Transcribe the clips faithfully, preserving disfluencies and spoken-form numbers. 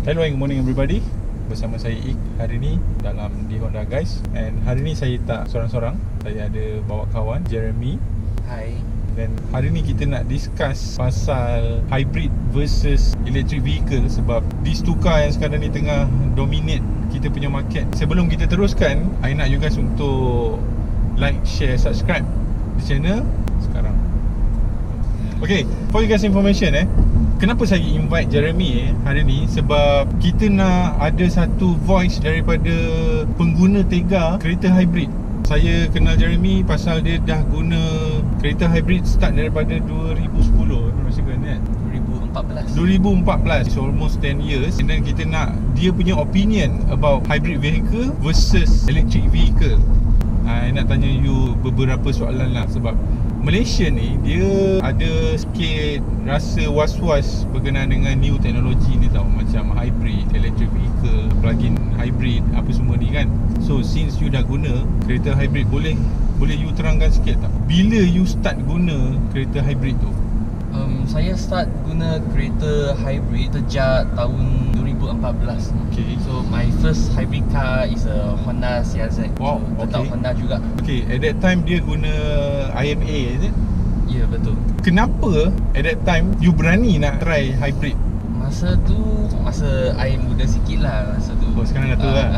Hello and good morning everybody. Bersama saya Ik hari ni dalam di Honda guys. And hari ni saya tak sorang-sorang. Saya ada bawa kawan Jeremy. Hai. Dan hari ni kita nak discuss pasal hybrid versus electric vehicle. Sebab these two car yang sekarang ni tengah dominate kita punya market. Sebelum kita teruskan, I nak you guys untuk like, share, subscribe di channel sekarang. Okay, for you guys information eh, kenapa saya invite Jeremy eh, hari ni? Sebab kita nak ada satu voice daripada pengguna Tega kereta hybrid. Saya kenal Jeremy pasal dia dah guna kereta hybrid start daripada dua ribu sepuluh kan, kan? dua ribu empat belas dua ribu empat belas. It's almost ten years. And then kita nak dia punya opinion about hybrid vehicle versus electric vehicle. I nak tanya you beberapa soalan lah. Sebab Malaysia ni dia ada sikit rasa was-was berkenaan dengan new teknologi ni tau. Macam hybrid, electric vehicle, plug-in hybrid, apa semua ni kan. So since you dah guna kereta hybrid, boleh boleh you terangkan sikit tak bila you start guna kereta hybrid tu? um, Saya start guna kereta hybrid sejak tahun dua ribu empat belas. Okay. So my first hybrid car is a Honda C R Z. Wow, so, tetap okay. Honda juga. Okay, at that time dia guna I M A is it? Ya, yeah, betul. Kenapa at that time you berani nak try hybrid? Masa tu, masa I muda sikit lah masa tu. Oh, sekarang dah tua lah.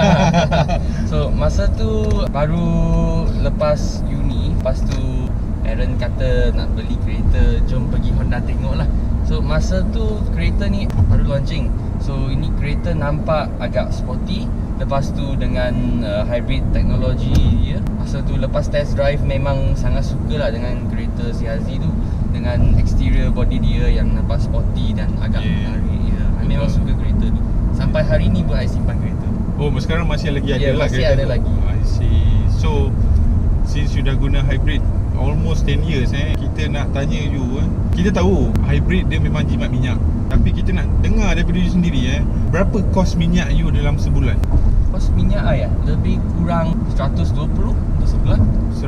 So masa tu baru lepas uni. Lepas tu parent kata nak beli kereta, jom pergi Honda tengok lah. So masa tu kereta ni baru launching. So ini kereta nampak agak sporty. Lepas tu dengan uh, hybrid teknologi dia. Masa tu lepas test drive memang sangat suka lah dengan kereta C R Z tu. Dengan exterior body dia yang nampak sporty dan agak yeah. menarik. Yeah. I memang suka kereta tu. Sampai hari ni pun I simpan kereta. Oh, sekarang masih lagi ada yeah, lah masih kereta ada tu. lagi. I see. So since you dah guna hybrid almost ten years eh, kita nak tanya you eh. Kita tahu hybrid dia memang jimat minyak. Tapi kita nak dengar daripada you sendiri eh, berapa kos minyak you dalam sebulan? Kos minyak I ah, lebih kurang seratus dua puluh untuk sebulan.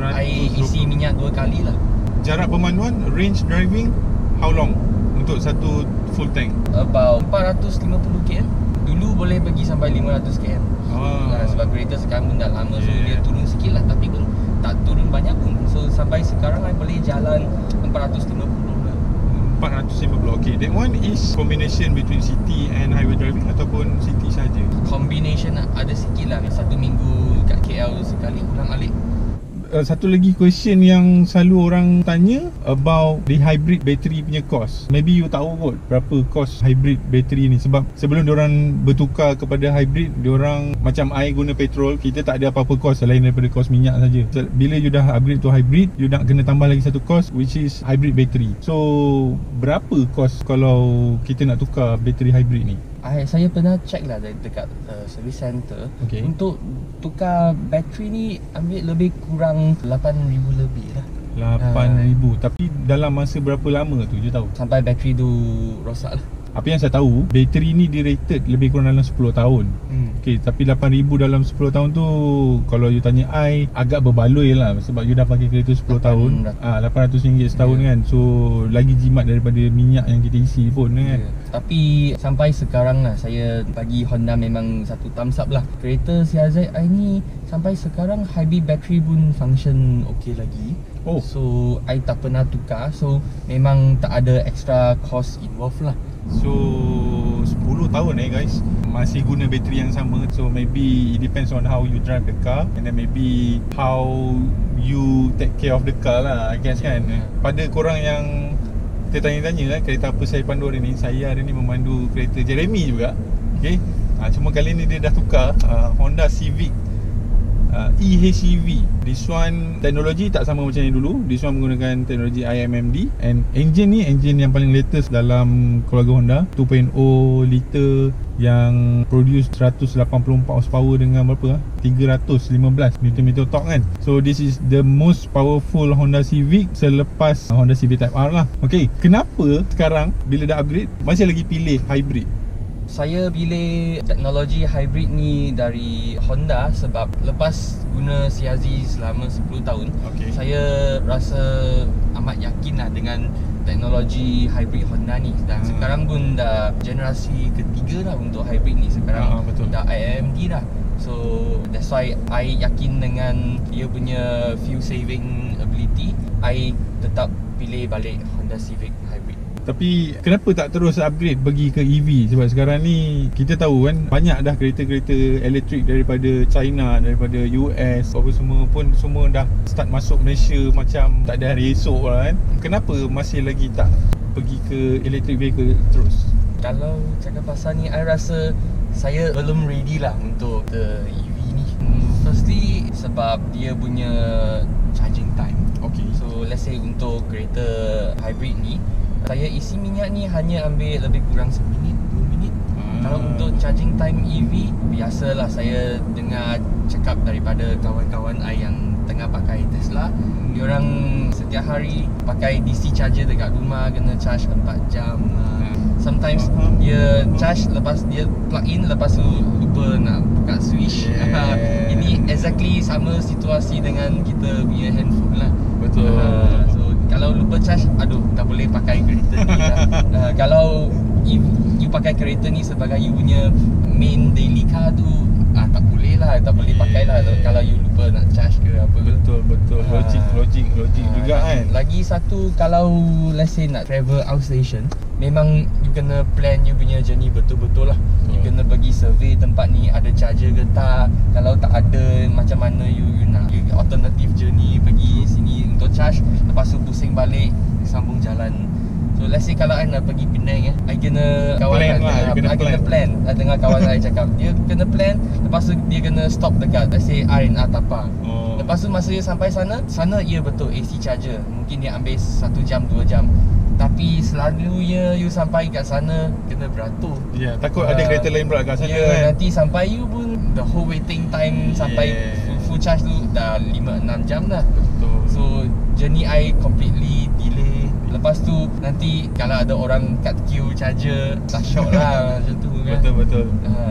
I isi minyak dua kali lah. Jarak pemanduan, range driving, how long untuk satu full tank? About empat ratus lima puluh kilometer. Dulu boleh pergi sampai lima ratus kilometer. Ah. Nah, sebab kereta sekarang pun dah lama, yeah. So dia turun sikit lah. Tapi pun tak turun banyak pun. So sampai sekarang I boleh jalan empat ratus lima puluh lah. empat ratus lima puluh. Okay, that one is combination between city and highway driving ataupun city saja? Combination lah. Ada sikit lah. Satu minggu kat K L sekali pulang alik. Uh, satu lagi question yang selalu orang tanya about the hybrid battery punya cost. Maybe you tahu kot berapa cost hybrid battery ni. Sebab sebelum diorang bertukar kepada hybrid, diorang macam I guna petrol, kita tak ada apa-apa cost selain daripada cost minyak saja. So, bila you dah upgrade to hybrid, you nak kena tambah lagi satu cost, which is hybrid battery. So berapa cost kalau kita nak tukar battery hybrid ni? I, saya pernah check lah dekat uh, service center. Okay. Untuk tukar bateri ni ambil lebih kurang lapan ribu lebih lah. lapan ribu. Uh, Tapi dalam masa berapa lama tu you tahu? Sampai bateri tu rosak lah. Apa yang saya tahu, bateri ni dia rated lebih kurang dalam sepuluh tahun. hmm. Okay, tapi lapan ribu dalam sepuluh tahun tu, kalau you tanya I, agak berbaloi lah. Sebab you dah pakai kereta sepuluh tahun, ah, lapan ratus ringgit setahun, yeah. Kan. So lagi jimat daripada minyak yang kita isi pun, kan, yeah. Tapi sampai sekarang lah, saya bagi Honda memang satu thumbs up lah. Kereta C R Z I ni sampai sekarang hybrid battery pun function okay lagi. Oh. So I tak pernah tukar. So memang tak ada extra cost involved lah. So sepuluh tahun eh guys, masih guna bateri yang sama. So maybe it depends on how you drive the car, and then maybe how you take care of the car lah, I guess, kan. Pada korang yang tertanya-tanya eh, kereta apa saya pandu hari ni, saya hari ni memandu kereta Jeremy juga. Okay, ha, cuma kali ni dia dah tukar uh, Honda Civic uh, E H E V. This one teknologi tak sama macam yang dulu. This one menggunakan teknologi I M M D. And engine ni engine yang paling latest dalam keluarga Honda, two point oh liter yang produce seratus lapan puluh empat horsepower dengan berapa ah? tiga ratus lima belas Newton meter torque, kan. So this is the most powerful Honda Civic selepas Honda Civic Type R lah. Okay, kenapa sekarang bila dah upgrade masih lagi pilih hybrid? Saya pilih teknologi hybrid ni dari Honda sebab lepas guna C R Z selama sepuluh tahun, okay, saya rasa amat yakin lah dengan teknologi hybrid Honda ni. Dan Hmm. sekarang pun dah generasi ketiga dah untuk hybrid ni. Sekarang Ah, betul. dah I M D dah. So that's why I yakin dengan dia punya fuel saving ability, I tetap pilih balik Honda Civic Hybrid. Tapi kenapa tak terus upgrade pergi ke E V? Sebab sekarang ni kita tahu kan banyak dah kereta-kereta elektrik daripada China, daripada U S, apa semua pun semua dah start masuk Malaysia macam tak ada hari esok lah kan. Kenapa masih lagi tak pergi ke electric vehicle terus? Kalau cakap pasal ni, I rasa saya belum ready lah untuk the E V ni. Hmm, firstly sebab dia punya charging time. Okay. So let's say untuk kereta hybrid ni, saya isi minyak ni hanya ambil lebih kurang seminit, dua minit. Ah. Kalau untuk charging time E V, biasalah saya dengar cakap daripada kawan-kawan I yang tengah pakai Tesla. Diorang setiap hari pakai D C charger dekat rumah, kena charge empat jam lah. Sometimes Faham. dia charge, lepas dia plug in, lepas tu lupa nak buka switch. Yeah. Ini exactly sama situasi dengan kita punya handphone lah. Betul. Uh, so kalau lupa charge, aduh, tak boleh pakai kereta ni lah. uh, Kalau you, you pakai kereta ni sebagai you punya main daily car tu, ah, tak boleh lah, tak boleh pakai lah Yeah. kalau you lupa nak charge ke apa. Betul betul. Ah. Logik logik logik Ah, juga kan. Lagi satu, kalau let's say nak travel outstation, memang you kena plan you punya journey betul-betul lah. You Betul. kena pergi survey tempat ni ada charger ke tak. Kalau tak ada, macam mana you, you nak you alternative journey pergi sini untuk charge, lepas tu pusing balik sambung jalan. So let's say kalau I nak pergi Penang, eh, I kena kawan Plan I, lah, you kena I kena plan. plan. I dengar kawan I cakap dia kena plan, lepas tu dia kena stop dekat let's say R and R Tapa. Oh. Lepas tu masa dia sampai sana, sana ya betul A C charger. Mungkin dia ambil satu jam, dua jam. Tapi selalunya you sampai kat sana kena beratur. Ya, takut Ah, ada kereta lain pula kat sana Ya, kan. nanti sampai you pun the whole waiting time sampai Yeah. full, full charge tu dah lima enam jam dah. Betul. So journey I completely delay. Lepas tu nanti kalau ada orang cut queue charger, tak syok lah macam tu kan. Betul betul. Ah.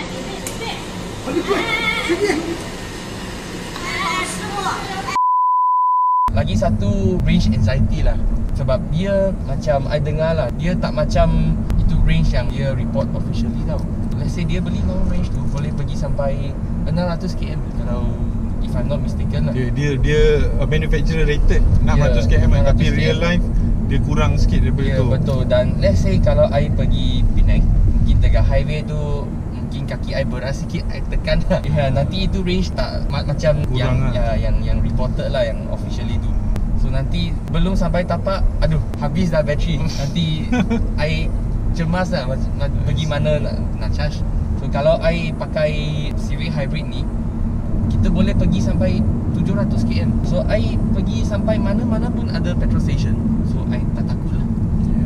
Lagi satu, range anxiety lah. Sebab dia macam I dengar lah, dia tak macam itu range yang dia report officially tau. Let's say dia beli long range tu boleh pergi sampai enam ratus kilometer kalau if I'm not mistaken lah. Dia dia dia uh, manufacturer rated enam ratus kilometer enam ratus tapi real kilometer. life dia kurang sikit daripada Ya tu. betul. Dan let's say kalau I pergi Penang, mungkin dekat highway tu mungkin kaki I berat sikit, I tekan lah. Ya, nanti itu range tak ma- macam Kurang yang, lah. ya, yang yang reported lah, yang officially tu. So nanti belum sampai tapak, aduh, habis dah bateri. Nanti I cemas lah mac- ma- pergi mana nak, nak charge. So kalau I pakai Civic Hybrid ni, kita boleh pergi sampai tujuh ratus kilometer. So I pergi sampai mana-mana pun ada petrol station. So I tak takut lah.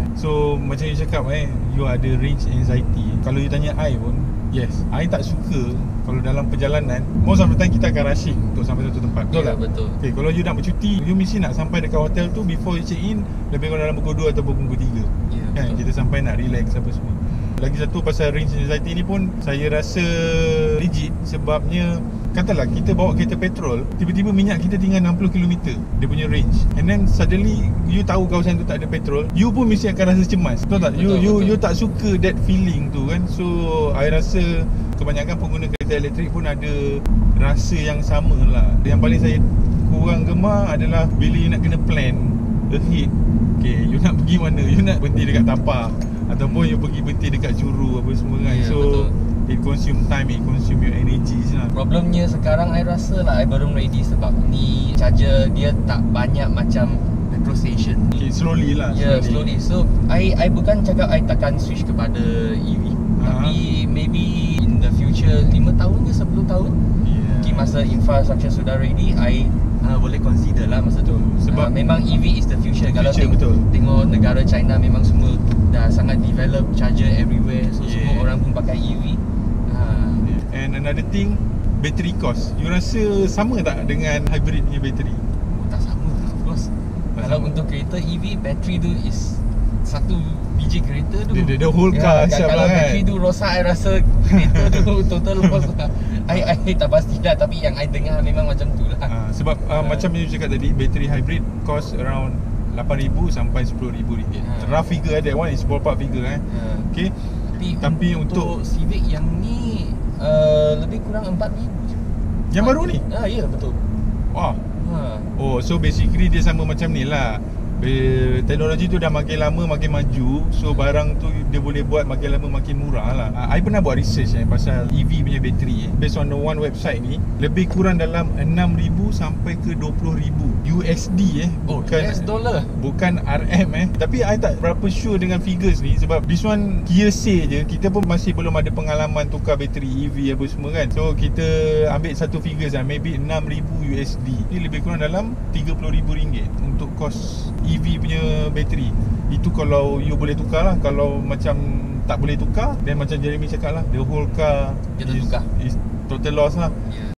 So macam you cakap eh, you ada range anxiety. Kalau you tanya I pun, yes, I tak suka kalau dalam perjalanan most of the time kita akan rushing untuk sampai satu tempat. Betul Ya, tak? betul. Okay, kalau you nak bercuti, you mesti nak sampai dekat hotel tu before you check in lebih kurang dalam pukul dua atau pukul tiga. Ya, Kan betul. kita sampai nak relax apa semua. Lagi satu pasal range anxiety ni pun saya rasa legit sebabnya katalah kita bawa kereta petrol, tiba-tiba minyak kita tinggal enam puluh kilometer dia punya range. And then suddenly you tahu kawasan tu tak ada petrol, you pun mesti akan rasa cemas. Betul tak? You Betul, you betul. you tak suka that feeling tu kan. So I rasa kebanyakan pengguna kereta elektrik pun ada rasa yang sama lah. Yang paling saya kurang gemar adalah bila you nak kena plan ahead. Okay, you nak pergi mana? You nak berhenti dekat tapak ataupun you pergi berhenti dekat Curu apa semua kan. Ya, So betul. it consume time, it consume your energy lah. Problemnya sekarang I rasa lah I belum ready sebab ni charger dia tak banyak macam petrol station. Okay, slowly lah. Ya, yeah, slowly. So I I bukan cakap I takkan switch kepada E V. Aha. Tapi maybe in the future lima tahun ke sepuluh tahun, Yeah. mungkin masa infrastructure sudah ready, I uh, boleh consider lah masa tu. Sebab- uh, memang E V is the future. Kalau Future, teng- betul. tengok negara China memang semua dah sangat develop charger everywhere. So Yeah. semua orang pun pakai E V. Uh, And another thing, battery cost. You rasa sama tak dengan hybrid punya bateri? Oh, tak sama lah, of course. Tak Kalau sama. untuk kereta E V, bateri tu is satu biji kereta tu. The- the- the whole car ya, siap kalau lah kan? bateri tu rosak, I rasa kereta tu total loss lah. I, I tak pasti lah, tapi yang I dengar memang macam tu lah. Uh, sebab uh, Ah. macam you cakap tadi, bateri hybrid cost around lapan ribu sampai sepuluh ribu ringgit. Ha. Rough figure, that one is ballpark figure eh. Ha. Okay. Tapi, Tapi untuk, untuk Civic yang ni uh, lebih kurang empat ribu je. yang baru ni? Ah, ya betul. Wah. Ha. Oh, so basically dia sama macam ni lah. Be, teknologi tu dah makin lama makin maju. So barang tu dia boleh buat makin lama makin murah lah. uh, I pernah buat research eh, pasal E V punya bateri eh. Based on the one website ni, lebih kurang dalam enam ribu sampai ke dua puluh ribu U S D eh. Oh, Bukan U S dollar. Bukan R M eh. Tapi I tak berapa sure dengan figures ni, sebab this one hearsay je. Kita pun masih belum ada pengalaman tukar bateri E V apa semua kan. So kita ambil satu figures lah, maybe enam ribu U S D. Ni lebih kurang dalam tiga puluh ribu ringgit untuk kos E V punya bateri. Itu kalau you boleh tukar lah. Kalau macam tak boleh tukar, then macam Jeremy cakap lah, the whole car Kita is, tukar. is total loss lah. Ya.